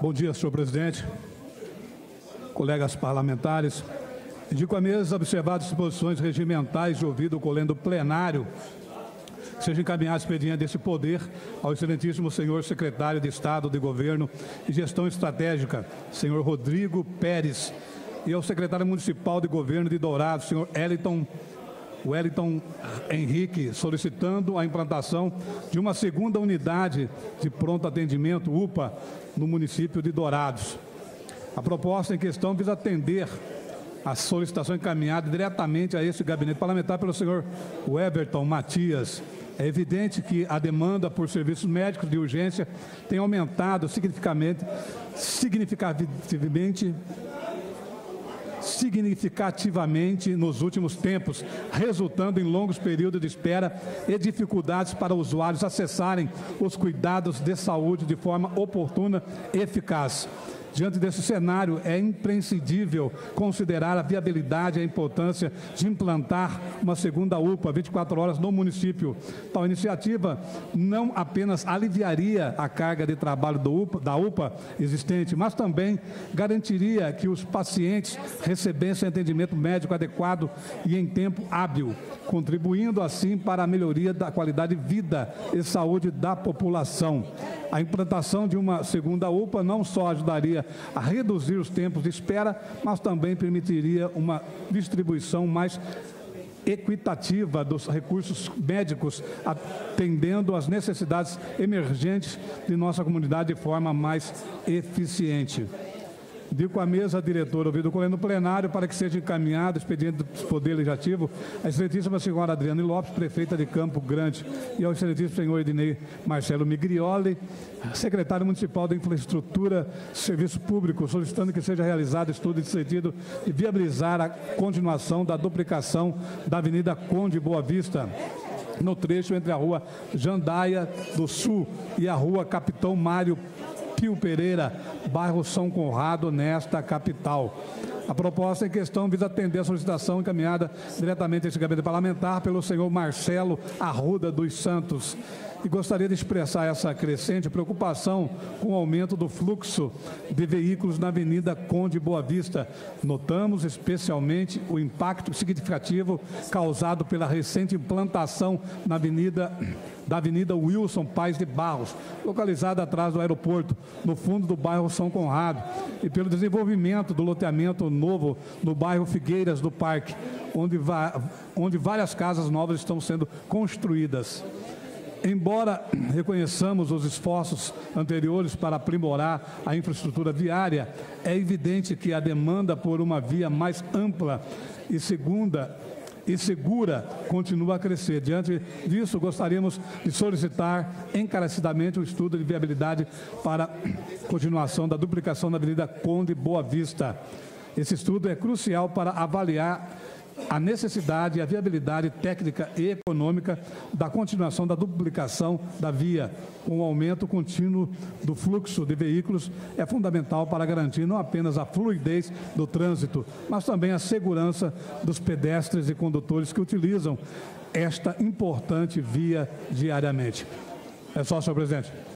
Bom dia, senhor presidente, colegas parlamentares. Indico à mesa observar as disposições regimentais de ouvido o colendo plenário seja encaminhado expediente desse poder ao excelentíssimo senhor secretário de Estado de Governo e Gestão Estratégica, senhor Rodrigo Pérez, e ao secretário municipal de Governo de Dourados, senhor Wellington Henrique, solicitando a implantação de uma segunda unidade de pronto atendimento, UPA, no município de Dourados. A proposta em questão visa atender a solicitação encaminhada diretamente a esse gabinete parlamentar pelo senhor Weberton Matias. É evidente que a demanda por serviços médicos de urgência tem aumentado significativamente nos últimos tempos, resultando em longos períodos de espera e dificuldades para usuários acessarem os cuidados de saúde de forma oportuna e eficaz. Diante desse cenário, é imprescindível considerar a viabilidade e a importância de implantar uma segunda UPA 24 horas no município. Tal iniciativa não apenas aliviaria a carga de trabalho da UPA existente, mas também garantiria que os pacientes recebessem atendimento médico adequado e em tempo hábil, contribuindo assim para a melhoria da qualidade de vida e saúde da população. A implantação de uma segunda UPA não só ajudaria a reduzir os tempos de espera, mas também permitiria uma distribuição mais equitativa dos recursos médicos, atendendo às necessidades emergentes de nossa comunidade de forma mais eficiente. Digo à mesa diretora, ouvido o colendo plenário, para que seja encaminhado o expediente do Poder Legislativo à excelentíssima senhora Adriane Lopes, prefeita de Campo Grande, e ao excelentíssimo senhor Ednei Marcelo Migrioli, secretário municipal de Infraestrutura e Serviço Público, solicitando que seja realizado estudo em sentido de viabilizar a continuação da duplicação da Avenida Conde Boa Vista, no trecho entre a rua Jandaia do Sul e a rua Capitão Mário Pio Pereira, bairro São Conrado, nesta capital. A proposta em questão visa atender a solicitação encaminhada diretamente a esse gabinete parlamentar pelo senhor Marcelo Arruda dos Santos. E gostaria de expressar essa crescente preocupação com o aumento do fluxo de veículos na Avenida Conde Boa Vista. Notamos especialmente o impacto significativo causado pela recente implantação da Avenida Wilson Paes de Barros, localizada atrás do aeroporto, no fundo do bairro São Conrado, e pelo desenvolvimento do loteamento novo no bairro Figueiras do Parque, onde várias casas novas estão sendo construídas. Embora reconheçamos os esforços anteriores para aprimorar a infraestrutura viária, é evidente que a demanda por uma via mais ampla e segura continua a crescer. Diante disso, gostaríamos de solicitar encarecidamente o estudo de viabilidade para a continuação da duplicação da Avenida Conde Boa Vista. Esse estudo é crucial para avaliar a necessidade e a viabilidade técnica e econômica da continuação da duplicação da via. Com o aumento contínuo do fluxo de veículos, é fundamental para garantir não apenas a fluidez do trânsito, mas também a segurança dos pedestres e condutores que utilizam esta importante via diariamente. É só, senhor presidente.